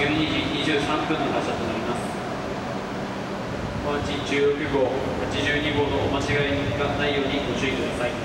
12時23分の発車となります。小町16号、82号のお間違いがないようにご注意ください。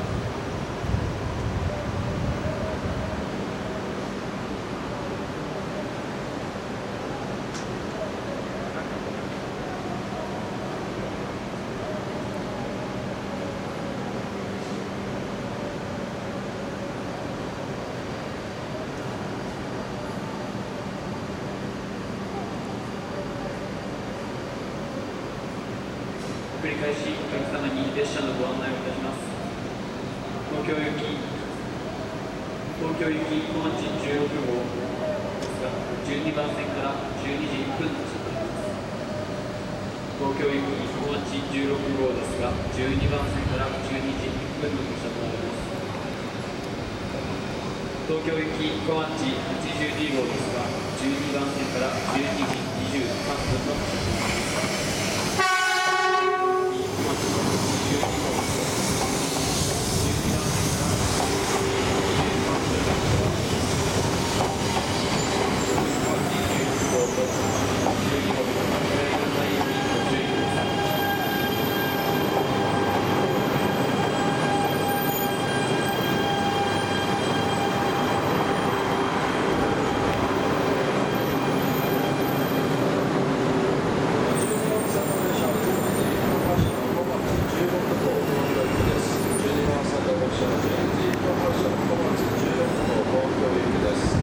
繰り返しお客様に列車のご案内をいたします。東京行き小町16号ですが、12番線から12時1分の発車となります。東京行き小町16号ですが、12番線から12時1分の発車となります。東京行き小町82号ですが、12番線から12時23分の発車となります。